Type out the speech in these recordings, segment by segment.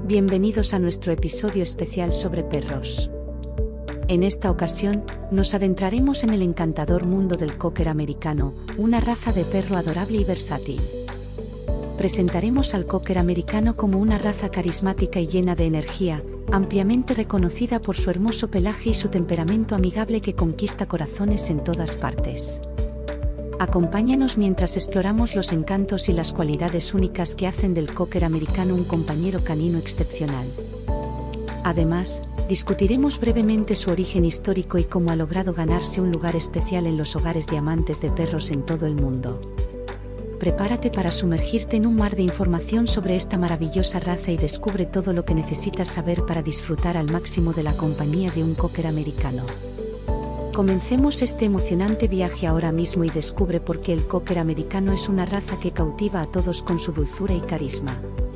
Bienvenidos a nuestro episodio especial sobre perros. En esta ocasión, nos adentraremos en el encantador mundo del cocker americano, una raza de perro adorable y versátil. Presentaremos al cocker americano como una raza carismática y llena de energía, ampliamente reconocida por su hermoso pelaje y su temperamento amigable que conquista corazones en todas partes. Acompáñanos mientras exploramos los encantos y las cualidades únicas que hacen del cocker americano un compañero canino excepcional. Además, discutiremos brevemente su origen histórico y cómo ha logrado ganarse un lugar especial en los hogares de amantes de perros en todo el mundo. Prepárate para sumergirte en un mar de información sobre esta maravillosa raza y descubre todo lo que necesitas saber para disfrutar al máximo de la compañía de un cocker americano. Comencemos este emocionante viaje ahora mismo y descubre por qué el cocker americano es una raza que cautiva a todos con su dulzura y carisma.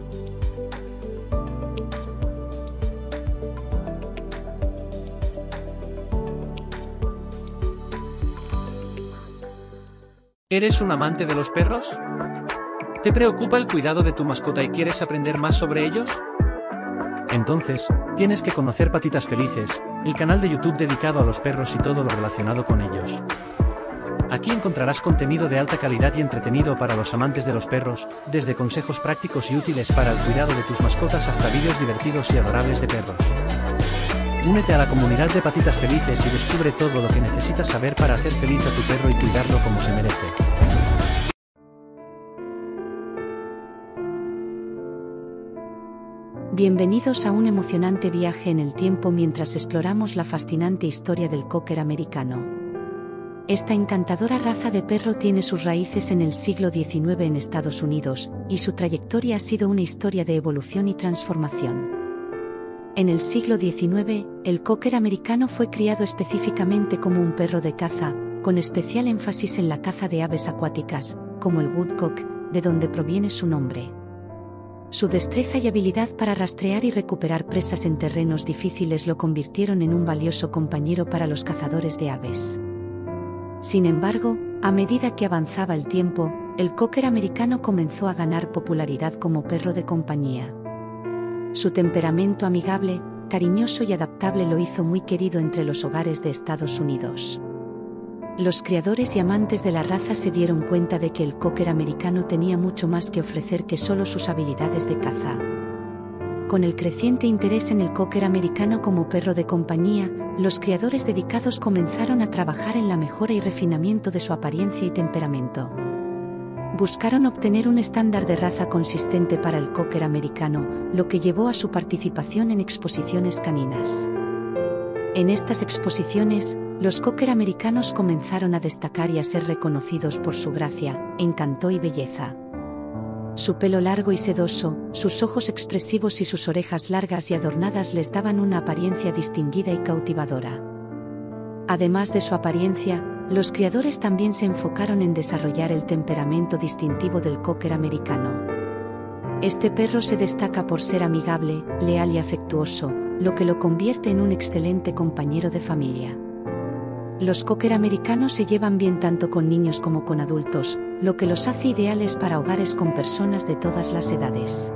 ¿Eres un amante de los perros? ¿Te preocupa el cuidado de tu mascota y quieres aprender más sobre ellos? Entonces, tienes que conocer Patitas Felices, el canal de YouTube dedicado a los perros y todo lo relacionado con ellos. Aquí encontrarás contenido de alta calidad y entretenido para los amantes de los perros, desde consejos prácticos y útiles para el cuidado de tus mascotas hasta vídeos divertidos y adorables de perros. Únete a la comunidad de Patitas Felices y descubre todo lo que necesitas saber para hacer feliz a tu perro y cuidarlo como se merece. Bienvenidos a un emocionante viaje en el tiempo mientras exploramos la fascinante historia del cocker americano. Esta encantadora raza de perro tiene sus raíces en el siglo XIX en Estados Unidos, y su trayectoria ha sido una historia de evolución y transformación. En el siglo XIX, el cocker americano fue criado específicamente como un perro de caza, con especial énfasis en la caza de aves acuáticas, como el woodcock, de donde proviene su nombre. Su destreza y habilidad para rastrear y recuperar presas en terrenos difíciles lo convirtieron en un valioso compañero para los cazadores de aves. Sin embargo, a medida que avanzaba el tiempo, el cocker americano comenzó a ganar popularidad como perro de compañía. Su temperamento amigable, cariñoso y adaptable lo hizo muy querido entre los hogares de Estados Unidos. Los criadores y amantes de la raza se dieron cuenta de que el cocker americano tenía mucho más que ofrecer que solo sus habilidades de caza. Con el creciente interés en el cocker americano como perro de compañía, los criadores dedicados comenzaron a trabajar en la mejora y refinamiento de su apariencia y temperamento. Buscaron obtener un estándar de raza consistente para el cocker americano, lo que llevó a su participación en exposiciones caninas. En estas exposiciones, los cocker americanos comenzaron a destacar y a ser reconocidos por su gracia, encanto y belleza. Su pelo largo y sedoso, sus ojos expresivos y sus orejas largas y adornadas les daban una apariencia distinguida y cautivadora. Además de su apariencia, los criadores también se enfocaron en desarrollar el temperamento distintivo del cocker americano. Este perro se destaca por ser amigable, leal y afectuoso, lo que lo convierte en un excelente compañero de familia. Los cocker americanos se llevan bien tanto con niños como con adultos, lo que los hace ideales para hogares con personas de todas las edades.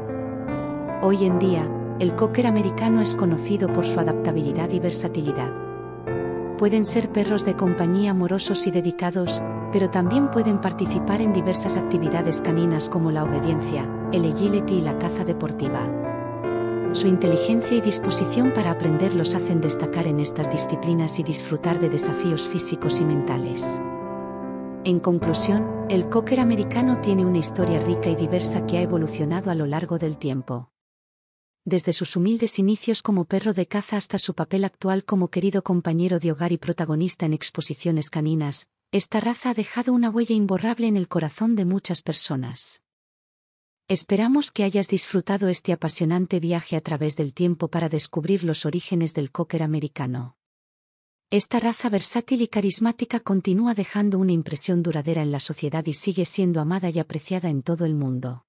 Hoy en día, el cocker americano es conocido por su adaptabilidad y versatilidad. Pueden ser perros de compañía amorosos y dedicados, pero también pueden participar en diversas actividades caninas como la obediencia, el agility y la caza deportiva. Su inteligencia y disposición para aprender los hacen destacar en estas disciplinas y disfrutar de desafíos físicos y mentales. En conclusión, el cocker americano tiene una historia rica y diversa que ha evolucionado a lo largo del tiempo. Desde sus humildes inicios como perro de caza hasta su papel actual como querido compañero de hogar y protagonista en exposiciones caninas, esta raza ha dejado una huella imborrable en el corazón de muchas personas. Esperamos que hayas disfrutado este apasionante viaje a través del tiempo para descubrir los orígenes del cocker americano. Esta raza versátil y carismática continúa dejando una impresión duradera en la sociedad y sigue siendo amada y apreciada en todo el mundo.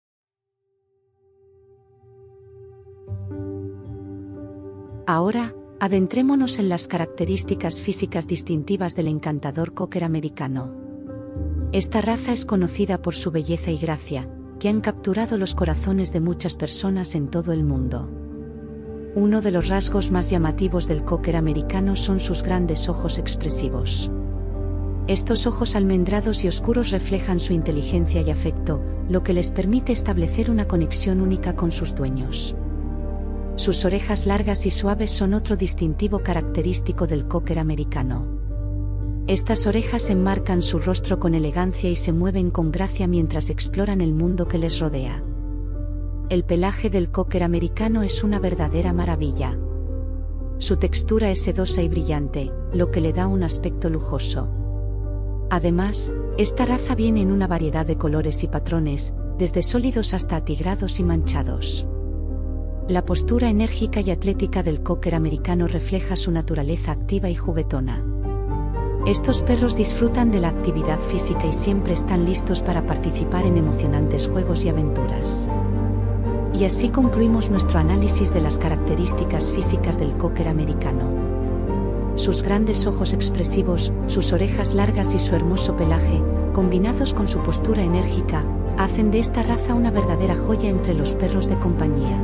Ahora, Adentrémonos en las características físicas distintivas del encantador cocker americano. Esta raza es conocida por su belleza y gracia, que han capturado los corazones de muchas personas en todo el mundo. Uno de los rasgos más llamativos del cocker americano son sus grandes ojos expresivos. Estos ojos almendrados y oscuros reflejan su inteligencia y afecto, lo que les permite establecer una conexión única con sus dueños. Sus orejas largas y suaves son otro distintivo característico del cocker americano. Estas orejas enmarcan su rostro con elegancia y se mueven con gracia mientras exploran el mundo que les rodea. El pelaje del cocker americano es una verdadera maravilla. Su textura es sedosa y brillante, lo que le da un aspecto lujoso. Además, esta raza viene en una variedad de colores y patrones, desde sólidos hasta atigrados y manchados. La postura enérgica y atlética del cocker americano refleja su naturaleza activa y juguetona. Estos perros disfrutan de la actividad física y siempre están listos para participar en emocionantes juegos y aventuras. Y así concluimos nuestro análisis de las características físicas del cocker americano. Sus grandes ojos expresivos, sus orejas largas y su hermoso pelaje, combinados con su postura enérgica, hacen de esta raza una verdadera joya entre los perros de compañía.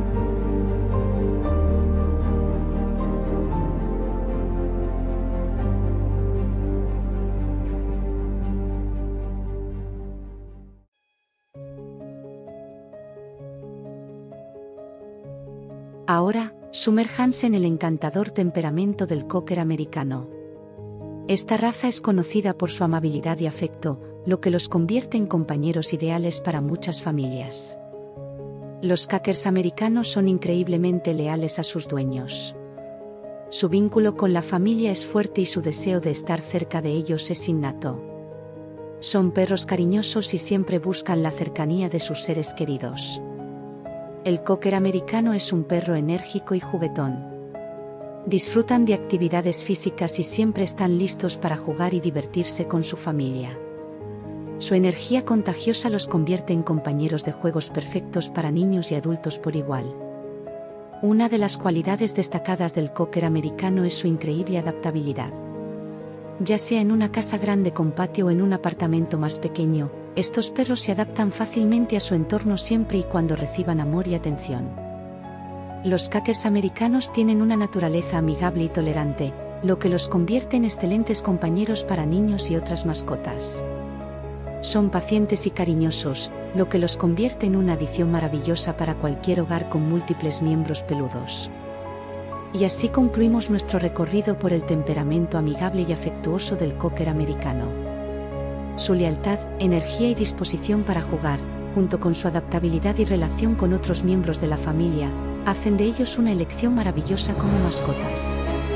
Ahora, sumérjanse en el encantador temperamento del cocker americano. Esta raza es conocida por su amabilidad y afecto, lo que los convierte en compañeros ideales para muchas familias. Los cockers americanos son increíblemente leales a sus dueños. Su vínculo con la familia es fuerte y su deseo de estar cerca de ellos es innato. Son perros cariñosos y siempre buscan la cercanía de sus seres queridos. El cocker americano es un perro enérgico y juguetón. Disfrutan de actividades físicas y siempre están listos para jugar y divertirse con su familia. Su energía contagiosa los convierte en compañeros de juegos perfectos para niños y adultos por igual. Una de las cualidades destacadas del cocker americano es su increíble adaptabilidad. Ya sea en una casa grande con patio o en un apartamento más pequeño, estos perros se adaptan fácilmente a su entorno siempre y cuando reciban amor y atención. Los cockers americanos tienen una naturaleza amigable y tolerante, lo que los convierte en excelentes compañeros para niños y otras mascotas. Son pacientes y cariñosos, lo que los convierte en una adición maravillosa para cualquier hogar con múltiples miembros peludos. Y así concluimos nuestro recorrido por el temperamento amigable y afectuoso del cocker americano. Su lealtad, energía y disposición para jugar, junto con su adaptabilidad y relación con otros miembros de la familia, hacen de ellos una elección maravillosa como mascotas.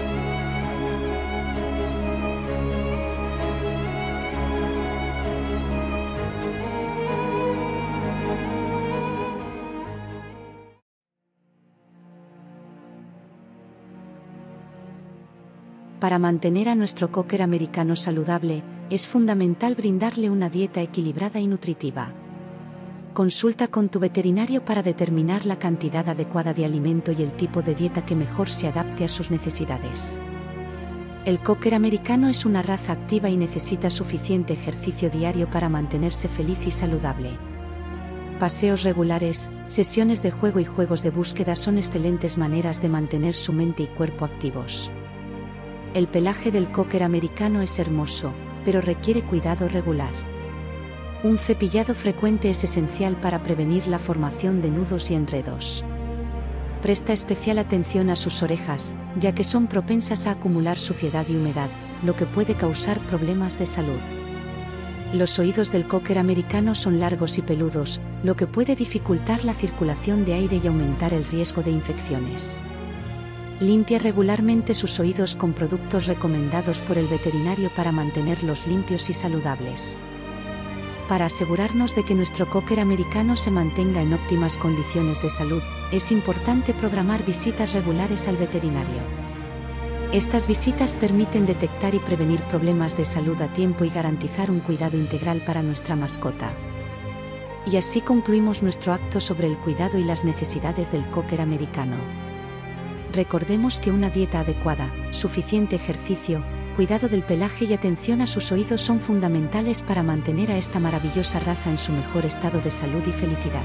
Para mantener a nuestro cocker americano saludable, es fundamental brindarle una dieta equilibrada y nutritiva. Consulta con tu veterinario para determinar la cantidad adecuada de alimento y el tipo de dieta que mejor se adapte a sus necesidades. El cocker americano es una raza activa y necesita suficiente ejercicio diario para mantenerse feliz y saludable. Paseos regulares, sesiones de juego y juegos de búsqueda son excelentes maneras de mantener su mente y cuerpo activos. El pelaje del cocker americano es hermoso, pero requiere cuidado regular. Un cepillado frecuente es esencial para prevenir la formación de nudos y enredos. Presta especial atención a sus orejas, ya que son propensas a acumular suciedad y humedad, lo que puede causar problemas de salud. Los oídos del cocker americano son largos y peludos, lo que puede dificultar la circulación de aire y aumentar el riesgo de infecciones. Limpia regularmente sus oídos con productos recomendados por el veterinario para mantenerlos limpios y saludables. Para asegurarnos de que nuestro cocker americano se mantenga en óptimas condiciones de salud, es importante programar visitas regulares al veterinario. Estas visitas permiten detectar y prevenir problemas de salud a tiempo y garantizar un cuidado integral para nuestra mascota. Y así concluimos nuestro acto sobre el cuidado y las necesidades del cocker americano. Recordemos que una dieta adecuada, suficiente ejercicio, cuidado del pelaje y atención a sus oídos son fundamentales para mantener a esta maravillosa raza en su mejor estado de salud y felicidad.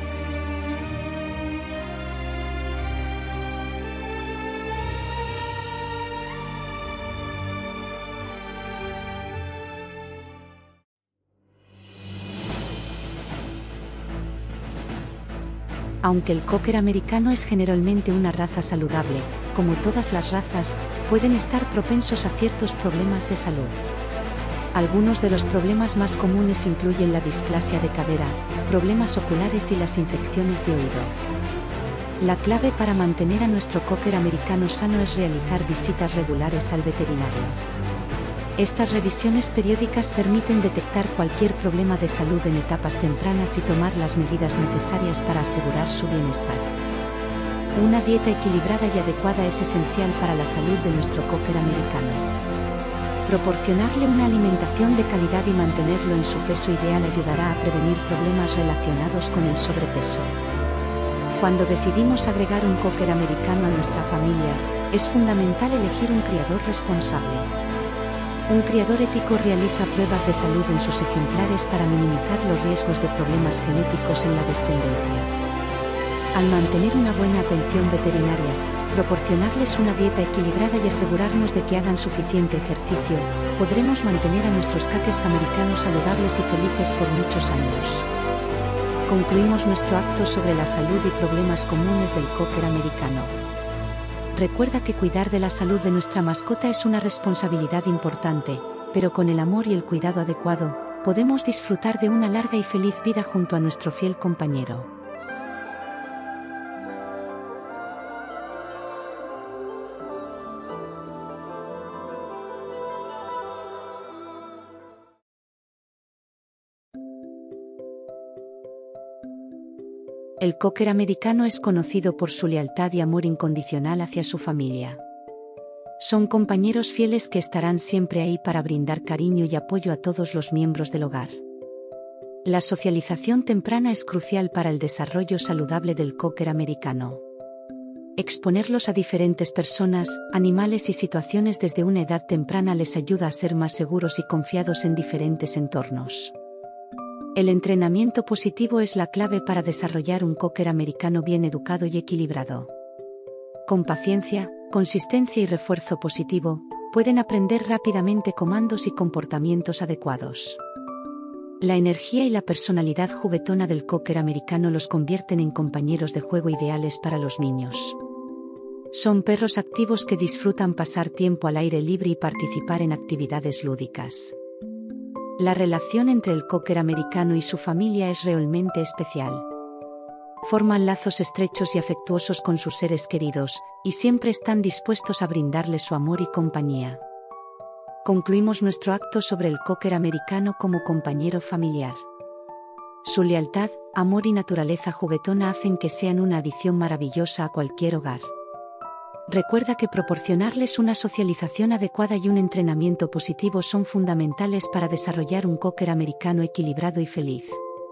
Aunque el Cocker americano es generalmente una raza saludable, como todas las razas, pueden estar propensos a ciertos problemas de salud. Algunos de los problemas más comunes incluyen la displasia de cadera, problemas oculares y las infecciones de oído. La clave para mantener a nuestro Cocker americano sano es realizar visitas regulares al veterinario. Estas revisiones periódicas permiten detectar cualquier problema de salud en etapas tempranas y tomar las medidas necesarias para asegurar su bienestar. Una dieta equilibrada y adecuada es esencial para la salud de nuestro Cocker americano. Proporcionarle una alimentación de calidad y mantenerlo en su peso ideal ayudará a prevenir problemas relacionados con el sobrepeso. Cuando decidimos agregar un Cocker americano a nuestra familia, es fundamental elegir un criador responsable. Un criador ético realiza pruebas de salud en sus ejemplares para minimizar los riesgos de problemas genéticos en la descendencia. Al mantener una buena atención veterinaria, proporcionarles una dieta equilibrada y asegurarnos de que hagan suficiente ejercicio, podremos mantener a nuestros Cockers americanos saludables y felices por muchos años. Concluimos nuestro acto sobre la salud y problemas comunes del Cocker americano. Recuerda que cuidar de la salud de nuestra mascota es una responsabilidad importante, pero con el amor y el cuidado adecuado, podemos disfrutar de una larga y feliz vida junto a nuestro fiel compañero. El Cocker americano es conocido por su lealtad y amor incondicional hacia su familia. Son compañeros fieles que estarán siempre ahí para brindar cariño y apoyo a todos los miembros del hogar. La socialización temprana es crucial para el desarrollo saludable del Cocker americano. Exponerlos a diferentes personas, animales y situaciones desde una edad temprana les ayuda a ser más seguros y confiados en diferentes entornos. El entrenamiento positivo es la clave para desarrollar un Cocker americano bien educado y equilibrado. Con paciencia, consistencia y refuerzo positivo, pueden aprender rápidamente comandos y comportamientos adecuados. La energía y la personalidad juguetona del Cocker americano los convierten en compañeros de juego ideales para los niños. Son perros activos que disfrutan pasar tiempo al aire libre y participar en actividades lúdicas. La relación entre el Cocker americano y su familia es realmente especial. Forman lazos estrechos y afectuosos con sus seres queridos, y siempre están dispuestos a brindarles su amor y compañía. Concluimos nuestro acto sobre el Cocker americano como compañero familiar. Su lealtad, amor y naturaleza juguetona hacen que sean una adición maravillosa a cualquier hogar. Recuerda que proporcionarles una socialización adecuada y un entrenamiento positivo son fundamentales para desarrollar un Cocker americano equilibrado y feliz.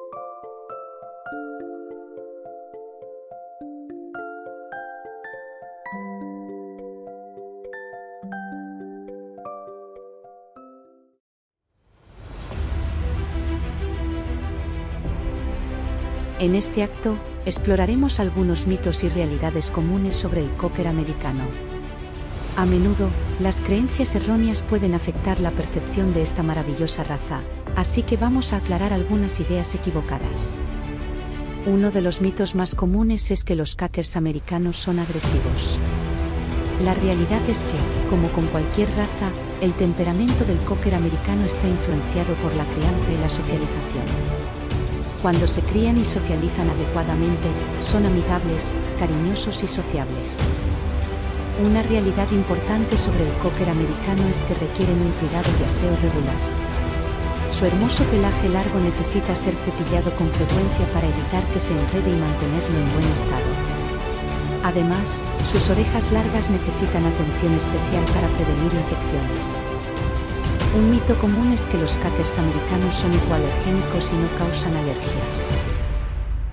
En este acto, exploraremos algunos mitos y realidades comunes sobre el Cocker americano. A menudo, las creencias erróneas pueden afectar la percepción de esta maravillosa raza, así que vamos a aclarar algunas ideas equivocadas. Uno de los mitos más comunes es que los Cockers americanos son agresivos. La realidad es que, como con cualquier raza, el temperamento del Cocker americano está influenciado por la crianza y la socialización. Cuando se crían y socializan adecuadamente, son amigables, cariñosos y sociables. Una realidad importante sobre el Cocker americano es que requieren un cuidado y aseo regular. Su hermoso pelaje largo necesita ser cepillado con frecuencia para evitar que se enrede y mantenerlo en buen estado. Además, sus orejas largas necesitan atención especial para prevenir infecciones. Un mito común es que los Cockers americanos son hipoalergénicos y no causan alergias.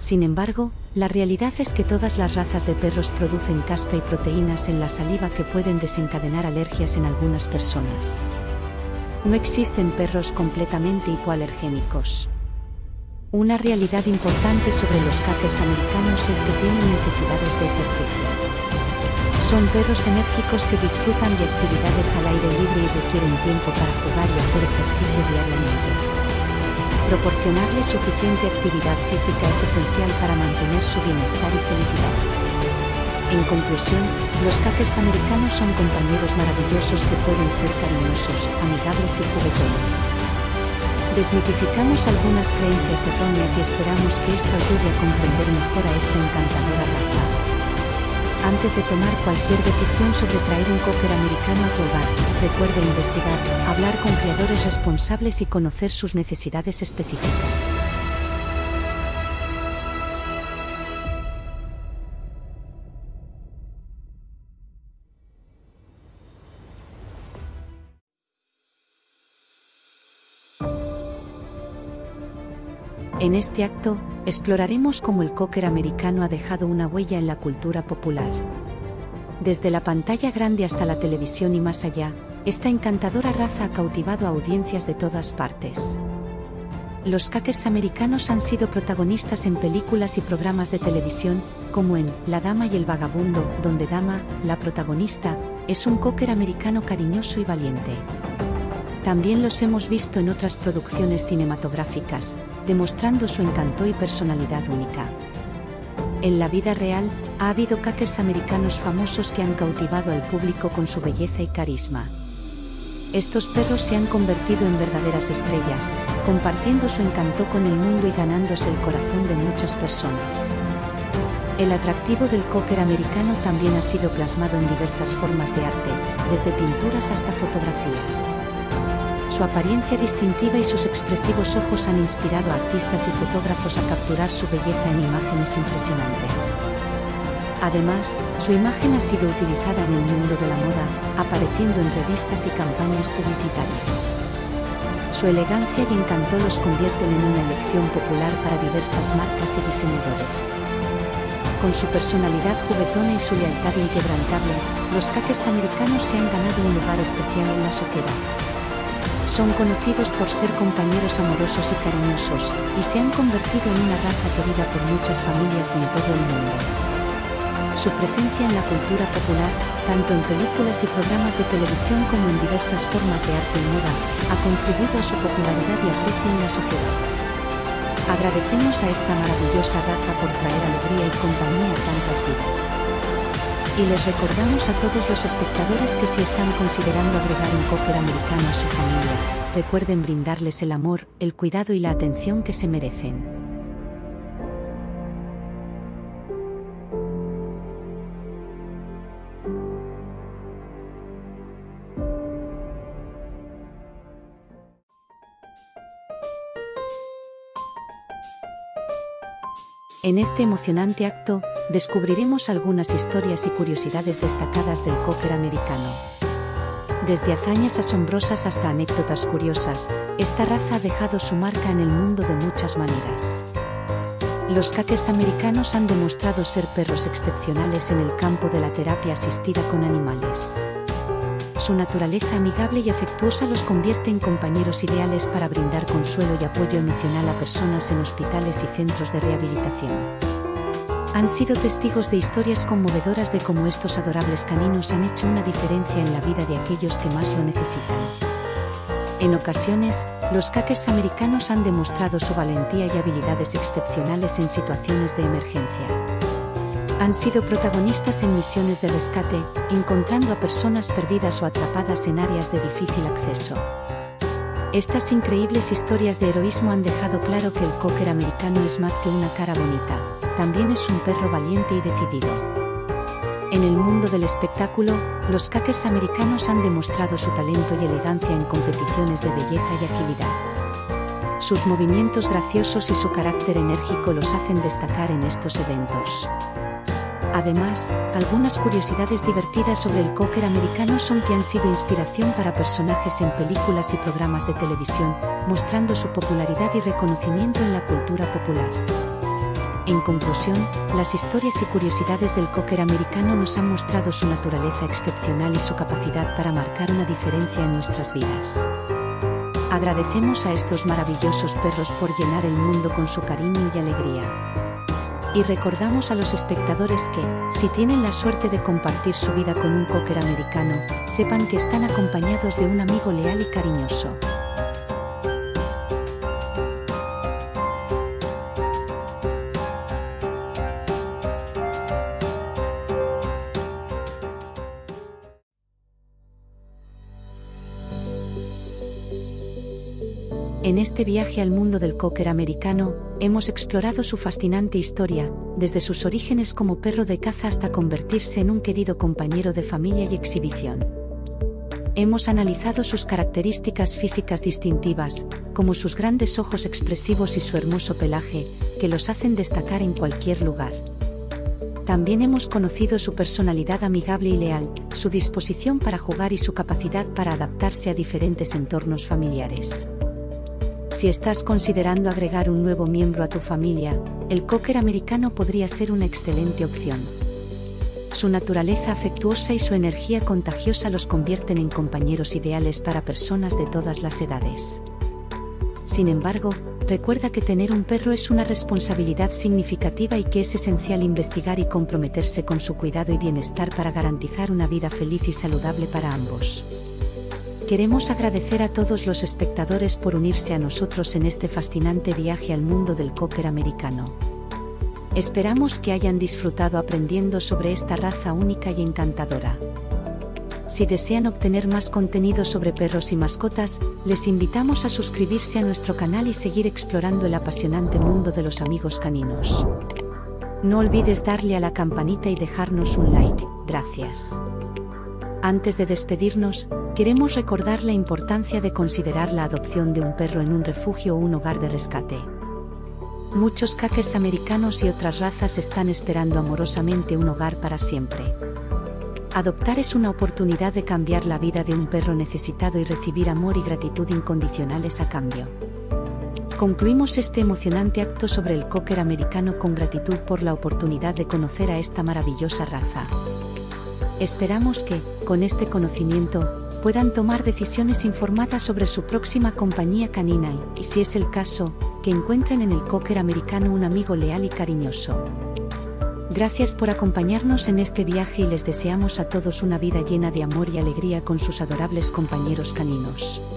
Sin embargo, la realidad es que todas las razas de perros producen caspa y proteínas en la saliva que pueden desencadenar alergias en algunas personas. No existen perros completamente hipoalergénicos. Una realidad importante sobre los cockers americanos es que tienen necesidades de ejercicio. Son perros enérgicos que disfrutan de actividades al aire libre y requieren tiempo para jugar y hacer ejercicio diariamente. Proporcionarles suficiente actividad física es esencial para mantener su bienestar y felicidad. En conclusión, los cockers americanos son compañeros maravillosos que pueden ser cariñosos, amigables y juguetones. Desmitificamos algunas creencias erróneas y esperamos que esto ayude a comprender mejor a esta encantadora raza. Antes de tomar cualquier decisión sobre traer un cocker americano a tu hogar, recuerda investigar, hablar con criadores responsables y conocer sus necesidades específicas. En este acto, exploraremos cómo el cocker americano ha dejado una huella en la cultura popular. Desde la pantalla grande hasta la televisión y más allá, esta encantadora raza ha cautivado a audiencias de todas partes. Los cockers americanos han sido protagonistas en películas y programas de televisión, como en La Dama y el Vagabundo, donde Dama, la protagonista, es un cocker americano cariñoso y valiente. También los hemos visto en otras producciones cinematográficas, demostrando su encanto y personalidad única. En la vida real, ha habido cockers americanos famosos que han cautivado al público con su belleza y carisma. Estos perros se han convertido en verdaderas estrellas, compartiendo su encanto con el mundo y ganándose el corazón de muchas personas. El atractivo del cocker americano también ha sido plasmado en diversas formas de arte, desde pinturas hasta fotografías. Su apariencia distintiva y sus expresivos ojos han inspirado a artistas y fotógrafos a capturar su belleza en imágenes impresionantes. Además, su imagen ha sido utilizada en el mundo de la moda, apareciendo en revistas y campañas publicitarias. Su elegancia y encanto los convierten en una elección popular para diversas marcas y diseñadores. Con su personalidad juguetona y su lealtad inquebrantable, los cockers americanos se han ganado un lugar especial en la sociedad. Son conocidos por ser compañeros amorosos y cariñosos, y se han convertido en una raza querida por muchas familias en todo el mundo. Su presencia en la cultura popular, tanto en películas y programas de televisión como en diversas formas de arte y moda, ha contribuido a su popularidad y aprecio en la sociedad. Agradecemos a esta maravillosa raza por traer alegría y compañía a tantas vidas. Y les recordamos a todos los espectadores que si están considerando agregar un cocker americano a su familia, recuerden brindarles el amor, el cuidado y la atención que se merecen. En este emocionante acto, descubriremos algunas historias y curiosidades destacadas del cocker americano. Desde hazañas asombrosas hasta anécdotas curiosas, esta raza ha dejado su marca en el mundo de muchas maneras. Los cockers americanos han demostrado ser perros excepcionales en el campo de la terapia asistida con animales. Su naturaleza amigable y afectuosa los convierte en compañeros ideales para brindar consuelo y apoyo emocional a personas en hospitales y centros de rehabilitación. Han sido testigos de historias conmovedoras de cómo estos adorables caninos han hecho una diferencia en la vida de aquellos que más lo necesitan. En ocasiones, los cockers americanos han demostrado su valentía y habilidades excepcionales en situaciones de emergencia. Han sido protagonistas en misiones de rescate, encontrando a personas perdidas o atrapadas en áreas de difícil acceso. Estas increíbles historias de heroísmo han dejado claro que el cocker americano es más que una cara bonita, también es un perro valiente y decidido. En el mundo del espectáculo, los cockers americanos han demostrado su talento y elegancia en competiciones de belleza y agilidad. Sus movimientos graciosos y su carácter enérgico los hacen destacar en estos eventos. Además, algunas curiosidades divertidas sobre el cocker americano son que han sido inspiración para personajes en películas y programas de televisión, mostrando su popularidad y reconocimiento en la cultura popular. En conclusión, las historias y curiosidades del Cocker americano nos han mostrado su naturaleza excepcional y su capacidad para marcar una diferencia en nuestras vidas. Agradecemos a estos maravillosos perros por llenar el mundo con su cariño y alegría. Y recordamos a los espectadores que, si tienen la suerte de compartir su vida con un Cocker americano, sepan que están acompañados de un amigo leal y cariñoso. En este viaje al mundo del Cocker americano, hemos explorado su fascinante historia, desde sus orígenes como perro de caza hasta convertirse en un querido compañero de familia y exhibición. Hemos analizado sus características físicas distintivas, como sus grandes ojos expresivos y su hermoso pelaje, que los hacen destacar en cualquier lugar. También hemos conocido su personalidad amigable y leal, su disposición para jugar y su capacidad para adaptarse a diferentes entornos familiares. Si estás considerando agregar un nuevo miembro a tu familia, el Cocker americano podría ser una excelente opción. Su naturaleza afectuosa y su energía contagiosa los convierten en compañeros ideales para personas de todas las edades. Sin embargo, recuerda que tener un perro es una responsabilidad significativa y que es esencial investigar y comprometerse con su cuidado y bienestar para garantizar una vida feliz y saludable para ambos. Queremos agradecer a todos los espectadores por unirse a nosotros en este fascinante viaje al mundo del Cocker americano. Esperamos que hayan disfrutado aprendiendo sobre esta raza única y encantadora. Si desean obtener más contenido sobre perros y mascotas, les invitamos a suscribirse a nuestro canal y seguir explorando el apasionante mundo de los amigos caninos. No olvides darle a la campanita y dejarnos un like, gracias. Antes de despedirnos, queremos recordar la importancia de considerar la adopción de un perro en un refugio o un hogar de rescate. Muchos Cockers americanos y otras razas están esperando amorosamente un hogar para siempre. Adoptar es una oportunidad de cambiar la vida de un perro necesitado y recibir amor y gratitud incondicionales a cambio. Concluimos este emocionante acto sobre el Cocker americano con gratitud por la oportunidad de conocer a esta maravillosa raza. Esperamos que, con este conocimiento, puedan tomar decisiones informadas sobre su próxima compañía canina y, si es el caso, que encuentren en el Cocker americano un amigo leal y cariñoso. Gracias por acompañarnos en este viaje y les deseamos a todos una vida llena de amor y alegría con sus adorables compañeros caninos.